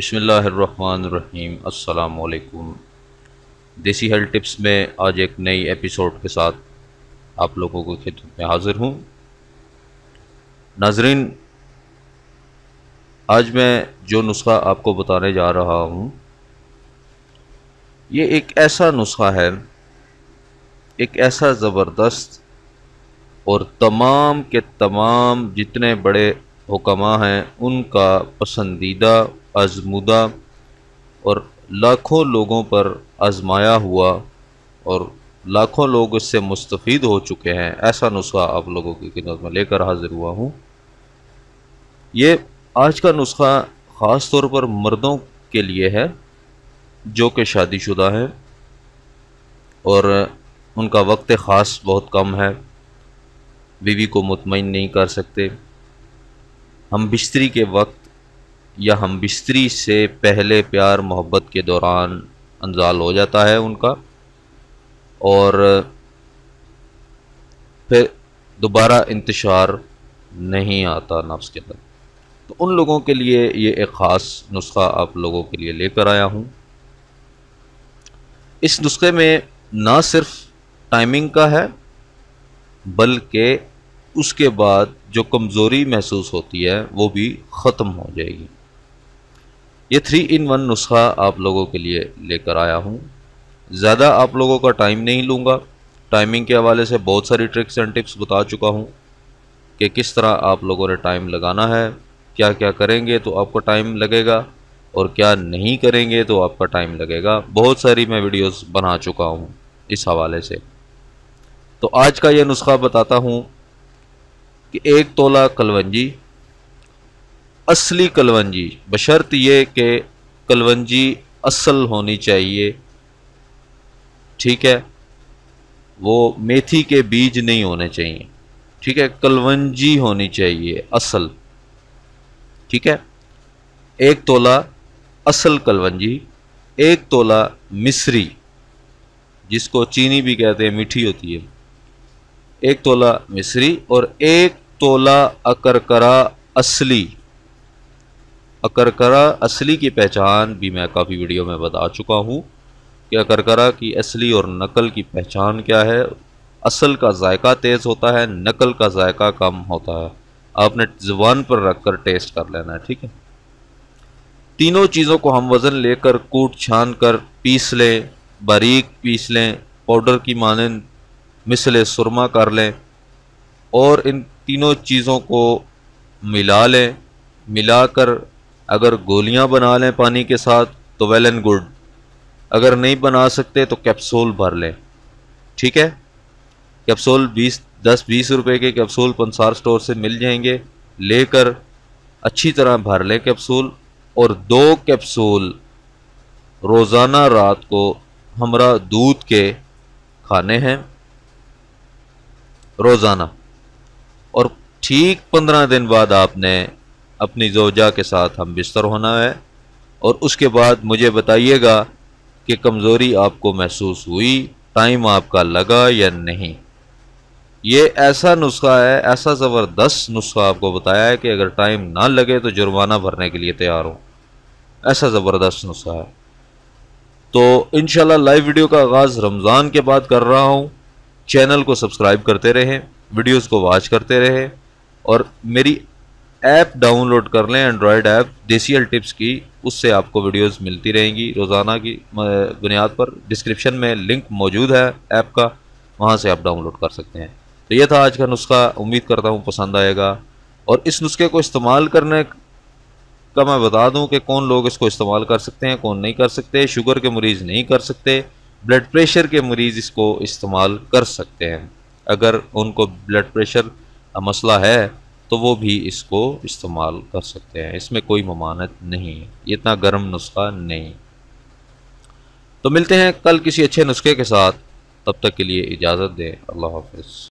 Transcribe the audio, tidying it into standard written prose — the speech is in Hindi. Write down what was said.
बिस्मिल्लाहिर्रहमानिर्रहीम। अस्सलाम वालेकुम। देसी हेल्थ टिप्स में आज एक नई एपिसोड के साथ आप लोगों को खिदमत में हाजिर हूँ। नाजरीन, आज मैं जो नुस्खा आपको बताने जा रहा हूँ ये एक ऐसा नुस्खा है, एक ऐसा ज़बरदस्त और तमाम के तमाम जितने बड़े हुक्मा हैं उनका पसंदीदा, आज़मूदा और लाखों लोगों पर आजमाया हुआ और लाखों लोग इससे मुस्तफ़ीद हो चुके हैं, ऐसा नुस्खा आप लोगों की खिदमत में लेकर हाजिर हुआ हूँ। ये आज का नुस्खा ख़ास तौर पर मर्दों के लिए है जो कि शादीशुदा हैं और उनका वक्त ख़ास बहुत कम है, बीवी को मुतमईन नहीं कर सकते, हम बिस्तरी के वक्त या हम बिस्तरी से पहले प्यार मोहब्बत के दौरान अंजाल हो जाता है उनका और फिर दोबारा इंतशार नहीं आता नफ्स के अंदर। तो उन लोगों के लिए ये एक ख़ास नुस्खा आप लोगों के लिए लेकर आया हूँ। इस नुस्खे में ना सिर्फ टाइमिंग का है बल्कि उसके बाद जो कमज़ोरी महसूस होती है वो भी ख़त्म हो जाएगी। ये 3 in 1 नुस्खा आप लोगों के लिए लेकर आया हूँ। ज़्यादा आप लोगों का टाइम नहीं लूँगा। टाइमिंग के हवाले से बहुत सारी ट्रिक्स एंड टिप्स बता चुका हूँ कि किस तरह आप लोगों ने टाइम लगाना है, क्या क्या करेंगे तो आपको टाइम लगेगा और क्या नहीं करेंगे तो आपका टाइम लगेगा। बहुत सारी मैं वीडियोस बना चुका हूँ इस हवाले से। तो आज का यह नुस्खा बताता हूँ कि 1 तोला कलवंजी, असली कलवंजी, बशर्त ये कि कलवंजी असल होनी चाहिए, ठीक है, वो मेथी के बीज नहीं होने चाहिए, ठीक है, कलवंजी होनी चाहिए असल, ठीक है। 1 तोला असल कलवंजी, 1 तोला मिस्री जिसको चीनी भी कहते हैं, मीठी होती है, 1 तोला मिस्री और 1 तोला अकरकरा असली। अकरकरा असली की पहचान भी मैं काफ़ी वीडियो में बता चुका हूँ कि अकरकरा की असली और नकल की पहचान क्या है। असल का जायका तेज़ होता है, नकल का जायका कम होता है। आपने ज़ुबान पर रख कर टेस्ट कर लेना है, ठीक है। तीनों चीज़ों को हम वज़न लेकर कूट छान कर पीस लें, बारीक पीस लें, पाउडर की मानंद मिसले सुरमा कर लें और इन तीनों चीज़ों को मिला लें। मिलाकर अगर गोलियां बना लें पानी के साथ तो वेल एंड गुड, अगर नहीं बना सकते तो कैप्सूल भर लें, ठीक है। कैप्सूल 10-20 रुपए के कैप्सूल पंसार स्टोर से मिल जाएंगे, लेकर अच्छी तरह भर लें कैप्सूल और 2 कैप्सूल रोज़ाना रात को हमरा दूध के खाने हैं रोज़ाना। और ठीक 15 दिन बाद आपने अपनी ज़ौजा के साथ हम बिस्तर होना है और उसके बाद मुझे बताइएगा कि कमज़ोरी आपको महसूस हुई, टाइम आपका लगा या नहीं। ये ऐसा नुस्खा है, ऐसा ज़बरदस्त नुस्खा आपको बताया है कि अगर टाइम ना लगे तो जुर्माना भरने के लिए तैयार हो, ऐसा ज़बरदस्त नुस्खा है। तो इंशाल्लाह लाइव वीडियो का आगाज़ रमज़ान के बाद कर रहा हूँ। चैनल को सब्सक्राइब करते रहें, वीडियोस को वॉच करते रहें और मेरी ऐप डाउनलोड कर लें, android app desi health tips की, उससे आपको वीडियोस मिलती रहेंगी रोज़ाना की बुनियाद पर। डिस्क्रिप्शन में लिंक मौजूद है ऐप का, वहाँ से आप डाउनलोड कर सकते हैं। तो ये था आज का नुस्खा, उम्मीद करता हूँ पसंद आएगा। और इस नुस्खे को इस्तेमाल करने का मैं बता दूं कि कौन लोग इसको इस्तेमाल कर सकते हैं, कौन नहीं कर सकते। शुगर के मरीज़ नहीं कर सकते, ब्लड प्रेशर के मरीज़ इसको इस्तेमाल कर सकते हैं। अगर उनको ब्लड प्रेशर का मसला है तो वो भी इसको इस्तेमाल कर सकते हैं, इसमें कोई ममानत नहीं है, इतना गर्म नुस्खा नहीं। तो मिलते हैं कल किसी अच्छे नुस्खे के साथ, तब तक के लिए इजाज़त दें। अल्लाह हाफ़िज़।